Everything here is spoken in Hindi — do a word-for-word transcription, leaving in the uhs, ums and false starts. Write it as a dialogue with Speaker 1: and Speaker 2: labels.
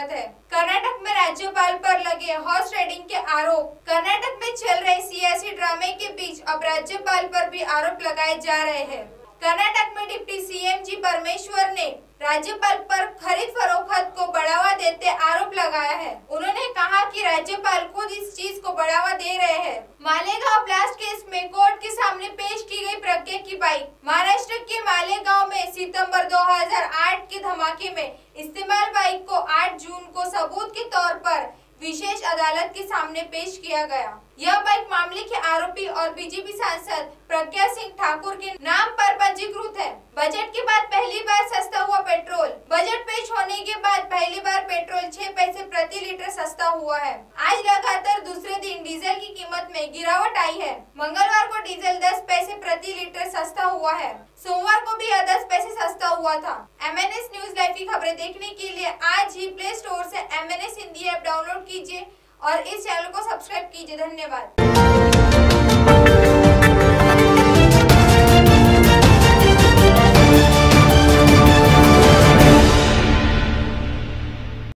Speaker 1: स्वागत है। कर्नाटक में राज्यपाल पर लगे हॉर्स राइडिंग के आरोप। कर्नाटक में चल रहे सियासी ड्रामे के बीच अब राज्यपाल पर भी आरोप लगाए जा रहे हैं। कर्नाटक में डिप्टी सीएम जी परमेश्वर ने राज्यपाल पर खरीद फरोख्त को बढ़ावा देते आरोप लगाया है। उन्होंने कहा कि राज्यपाल खुद इस चीज को बढ़ावा दे रहे हैं। मालेगांव ब्लास्ट केस में कोर्ट के सामने पेश की गई प्रज्ञा की बाइक। महाराष्ट्र के मालेगांव में सितंबर दो हज़ार आठ के धमाके में इस्तेमाल बाइक को आठ जून को सबूत के तौर पर विशेष अदालत के सामने पेश किया गया। यह बाइक मामले के आरोपी और बीजेपी सांसद प्रज्ञा सिंह ठाकुर के नाम पर पंजीकृत है। बजट के बाद पहली बार सस्ता हुआ पेट्रोल। बजट पेश होने के बाद पहली बार पेट्रोल छह पैसे प्रति लीटर सस्ता हुआ है। आज लगातार दूसरे दिन डीजल की कीमत में गिरावट आई है। मंगलवार को डीजल दस पैसे प्रति लीटर सस्ता हुआ है। सोमवार को भी दस पैसे सस्ता हुआ था। एमएनएस न्यूज लाइव की खबरें देखने के लिए आज ही प्ले स्टोर से एमएनएस हिंदी ऐप डाउनलोड कीजिए और इस चैनल को सब्सक्राइब कीजिए। धन्यवाद।